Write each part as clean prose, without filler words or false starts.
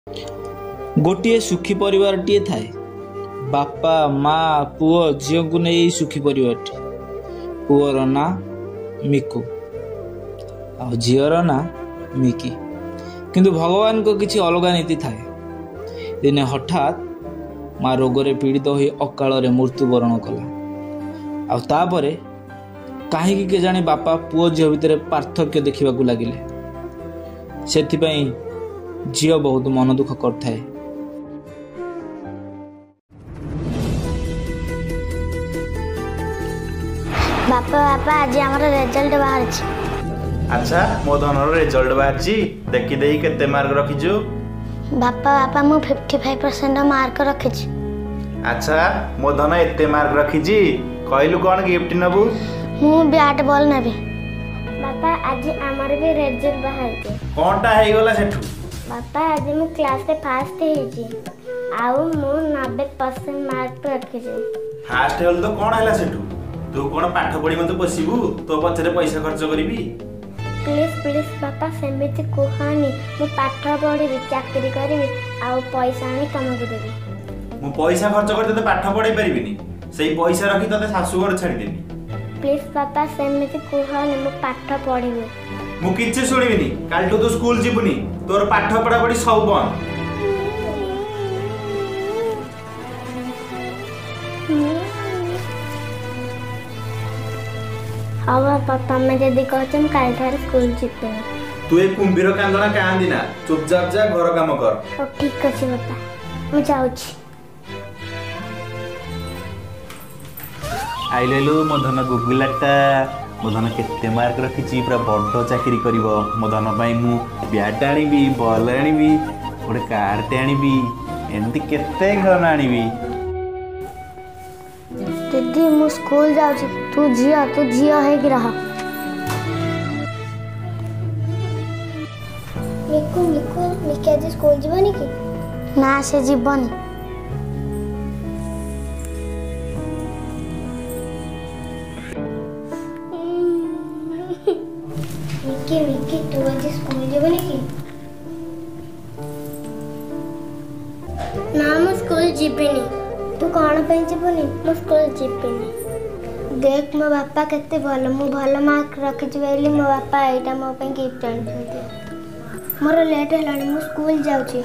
गोटे सुखी परिवारटीए थाए। बापा माँ पुओ झील को नहीं सुखी परिवार। पुओर ना मिकु आ झीर ना मिकी। किंतु भगवान को किसी अलग नीति थाए। दिने हठात माँ रोगरे पीड़ित हो अकाल मृत्युवरण कला। आउे कहीं के जाने बापा पुओ झील भितर पार्थक्य देखा लगिले। से झील बहुत मन दुख करथाए। बापा बापा आज हमारा रिजल्ट बाहर। अच्छा मो धनर रिजल्ट बाहर देखी दे केते मार्क रखिजु। बापा बापा मु 55% मार्क रखिछि। अच्छा मो धन एते मार्क रखिछि कहलु कोन गिफ्ट नबु। मु बैट बॉल नेबे। बापा आज हमार भी रिजल्ट बाहर कोनटा हे गला सेठू। बापा आज मु क्लास रे फर्स्ट हेछि आउ मु 90% मार्क रखिछि। फर्स्ट हेल तो कोन हैला सेठू। तू कोन पाठ पढी मते बसिबू तो पछरे पैसा खर्च करबी। प्लीज प्लीज बापा सेमिति कोहानी मु पाठ पढिबी चाकरी करबी आउ पैसा आनी तुमको देबी। मु पैसा खर्च करते तो पाठ पढाई परिबिनी। सेही पैसा रखी तते सासू घर छाडी देबी। प्लीज बापा सेमिति कोहानी मु पाठ पढिबी। मु किछि सुनिबिनी। काल तो स्कूल जिबुनी तोर पाठ पढा पढी सब बंद। हाँ बापा तमें जदि कहम काल ठार स्कूल जीते। तू एक कुंभीर कांदना कांदी ना चुपचाप जा घर काम कर। ठीक अच्छे बापा मु जाउछि। आइलेलु मो धन गुगुलाटा मो धन केते मार्क रखिछि पूरा बड्ड चाकरी करिवो। मो धन पई मु बैट आनिबी बॉल आनिबी गोटे कारटे आनिबी एमती केते खेलना आनिबी। दीदी मु स्कूल जाउछि तू झियो है कि रहा। मिकु मिकु मिके आज स्कूल जीवनी कि ना से जीवनी। मिकी मिकी तू आज स्कूल जीवनी कि ना मु स्कूल जीवनी। तू कौन पे जीवनी मु स्कूल जीवनी। देख मो बापा केते भल मु भल मार्क रखिछि बेली मो बापा एटा मो पे गिफ्ट आनिछथि। मोर लेट हेलानी मु स्कूल जाउछि।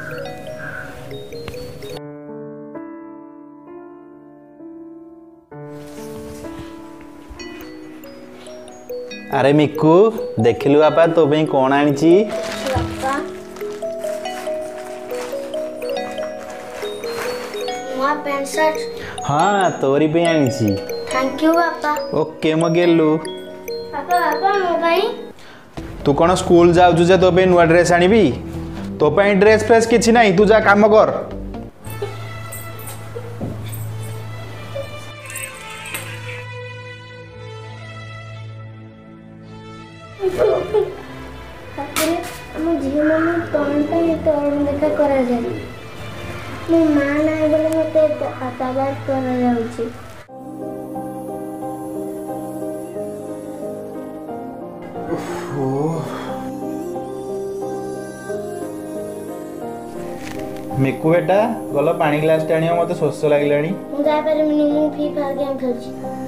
अरे मिकु देखिलु बापा तो पे कोन आनिछि। बापा मोर पेंट शर्ट। हाँ तोरी पे आनिछि। थैंक यू बापा। ओके मो गेलु। बापा बापा मो भाई तू कौन स्कूल जाऊँ जे तो पे नुआ ड्रेस आनिबी। तो पे ड्रेस फ्रेस किछि नहीं तू जा काम कर। हम झील मन कौन पे तोरण देखा करा जाए। मो मां नाही बोले मते हाताबाद करा जाउछि। मिकु बेटा गल पानी ग्लास टाणी मत शोष लगे। मुझे फ्री फायर गेम खेलुछि।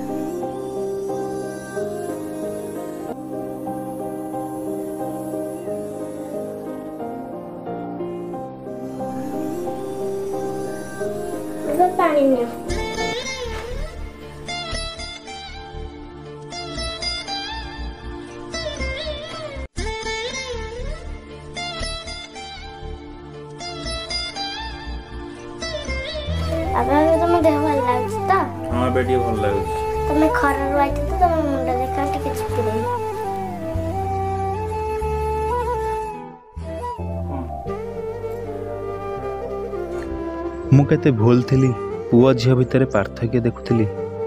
पानी में आपन तुम देह भल लागछ त। हां बेटी भल लागछ। तुम खरा रहित त तुम मुंडा देखा टिके चिपि दे। मु केते भूल थिली पुआ झियो भितर पार्थक्य देखुथिली।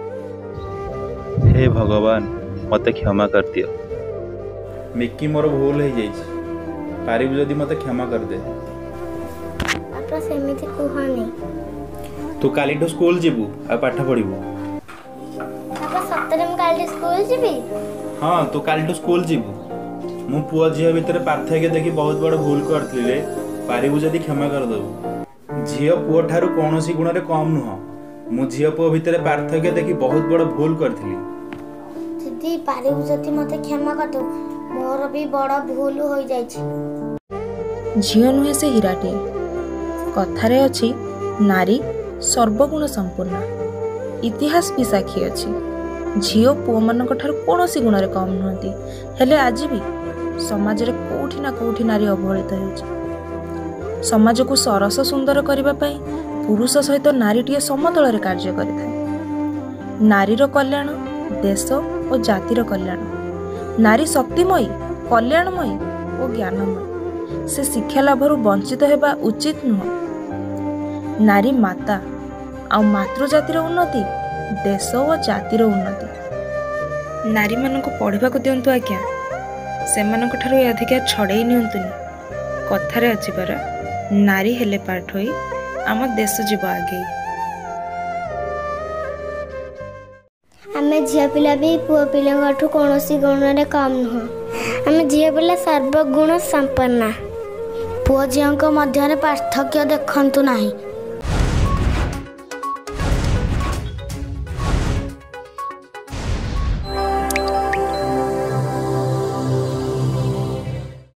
हे भगवान मते क्षमा कर दियो। मिकी मोर भूल हो जाइछ। पारिबु जदी मते क्षमा कर दे। आपा सेमिति कुहा नहीं। तू काली तो स्कूल जीबू आ पाठ पढिबू। आपा सत्तरे म काली स्कूल जीबी। हां तू काली तो स्कूल जीबू। मु पुआ झियो भितर पार्थक्य देखि बहुत बड़ भूल करथिले। पारिबु जदि क्षमा करदेबु। झील पुओ ठारू कौनसी गुण रे कम नुह। मु झील पुओ भितर पार्थक्य देखि बहुत बड़ भूल करथिली। दीदी पारिबु जदि मते क्षमा कर दो, मोर भी बड़ भूल हो जाई छी। झील नुहे से हीराटे। कथारे अछि नारी सर्वगुण संपूर्ण। इतिहास भी साक्षी अछि झील पुओ मानक ठारू कौनसी गुण रे कम नुहंती। हेले आज भी समाज रे कोठी ना कोठी नारी अवहेलित होछि। समाज को सरस सुंदर करबा पई पुरुष सहित नारीटीए समतल रे कार्य करिଥାଏ। नारीर कल्याण देश और जातिर कल्याण। नारी शक्तिमयी, कल्याणमयी और ज्ञानमयी। से शिक्षा लाभरू वंचित हेबा उचित नुह। नारी माता आ मातृजातिर उन्नति देश और जातिर उन्नति। नारी मानक पढ़ा को दिंतु आज्ञा, से अधिका छड़े नियंतुनी। कथारे अच्छी परा नारी हेले पाठ होई आम देश जीव आगे। आमे झिया पिला भी पुओ पिलाठू कौनसी गुण रे कम नुह। आमे झिया पिला सर्वगुण संपन्ना। पुओ झियों मध्य पार्थक्य देखंतु नाही।